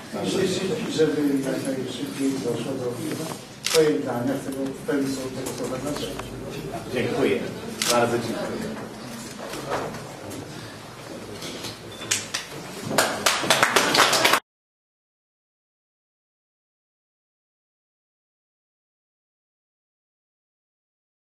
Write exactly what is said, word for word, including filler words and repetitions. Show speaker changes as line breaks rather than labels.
żeby jak najszybciej doszło do pojednania z tego w pełni są tego słowa znaczenia.
Dziękuję. Bardzo dziękuję.